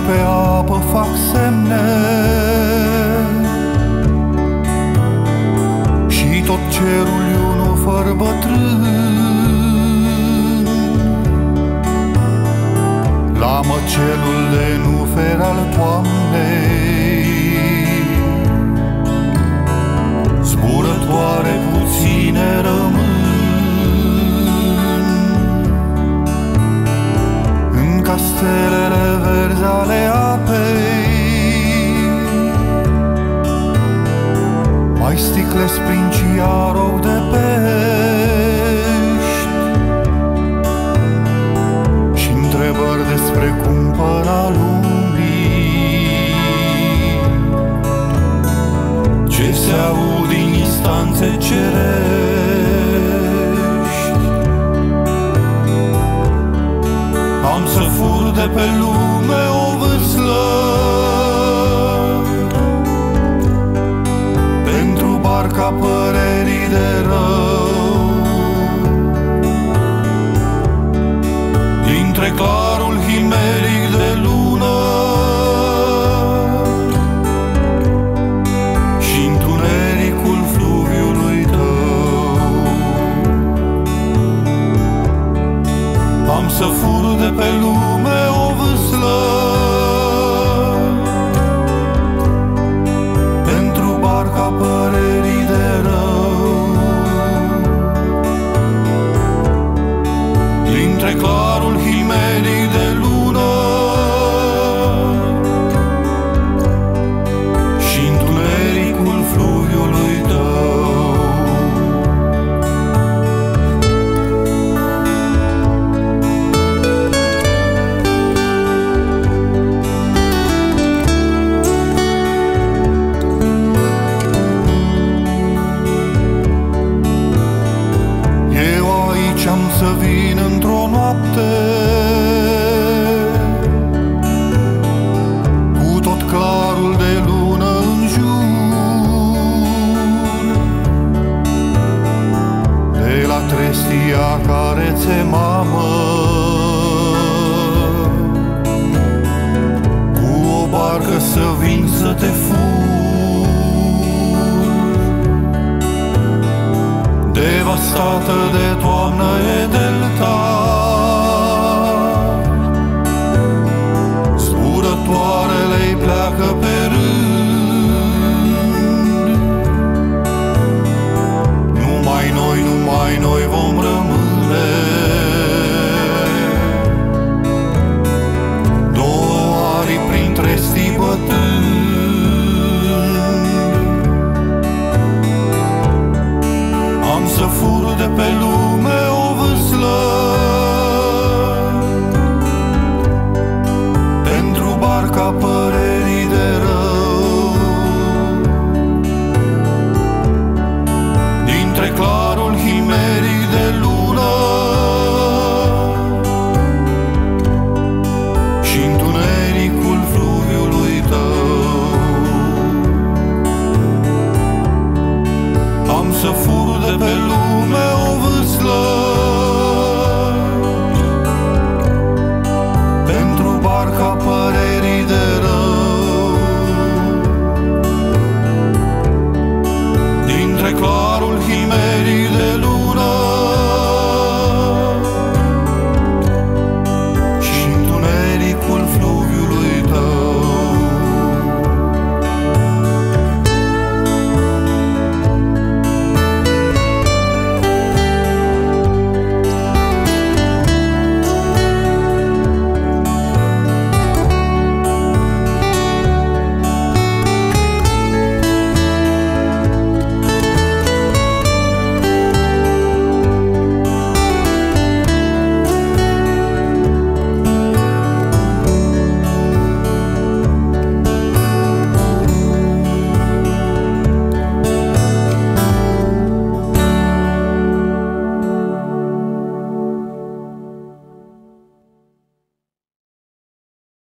pe apă fac semne și tot cerul e un ofăr bătrân. La măcelul de nufer al toamnei zburătoare puține rămân în castelele verzi ale apei. Mai sticlesc prin ciarou de pești și întrebări despre cumpăra lumii. Ce se aud din instanțe cerești. Am să fur de pe lume o vâslă pentru barca părerii de rău. Dintre clarul himeric de lună și întunericul fluviului tău, am să fur de pe lume o vâslă pentru barca părerii de rău. Dintre clarul himeric de lună și întunericul fluviului tău. Eu aici am să vin într-o noapte cu tot clarul de lună în jur, de la trestia care ți-e mamă, cu o barcă să vin să te fur, devastată de toamnă